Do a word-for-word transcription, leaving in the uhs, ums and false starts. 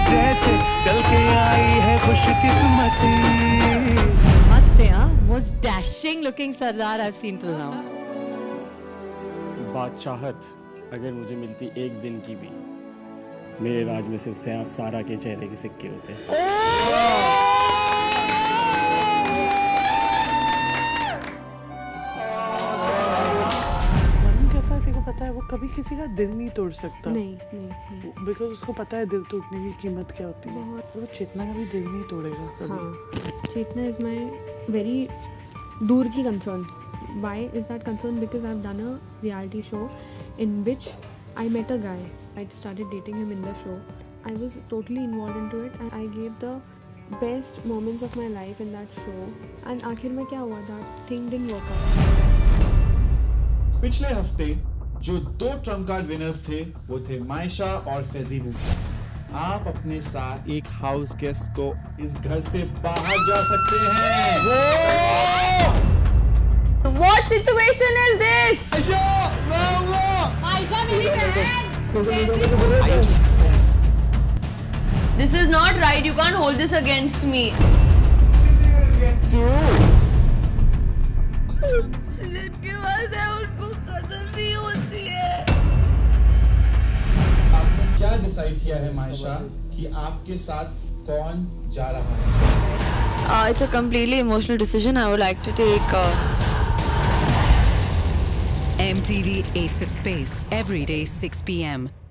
जैसे चल के आई है खुशकिस्मती। Must say, huh? Most dashing looking Sardar I've seen till now. बादशाहत अगर मुझे मिलती एक दिन की भी, मेरे राज में सिर्फ सारा के चेहरे के सिक्के होते। वरुण कैसा तेरे को पता है, वो कभी किसी का दिल नहीं तोड़ सकता। नहीं नहीं नहीं बिकॉज उसको पता है दिल तोड़ने की कीमत क्या होती है। वो चेतना का भी दिल नहीं तोड़ेगा कभी। हाँ, चेतना इज माई वेरी दूर की concern. Why is that concern? Because I've done a reality show in which I met a guy. I started dating him in the show. I was totally involved into it and I gave the best moments of my life in that show. And आखिर में क्या हुआ? That thing didn't work out. पिछले हफ्ते जो दो Trump card winners थे वो थे मायशा और फैजीबू। आप अपने साथ एक हाउस गेस्ट को इस घर से बाहर जा सकते हैं। What situation is this? Aisha, मेरी बहन। This is not right. You can't hold this against me. Against you. जिनके पास है उनको कदर नहीं होती है। आपने क्या डिसाइड किया है मायशा कि आपके साथ कौन जा रहा है? Uh, it's a completely emotional decision. I would like to take. Uh... M T V Ace of Space, every day six p m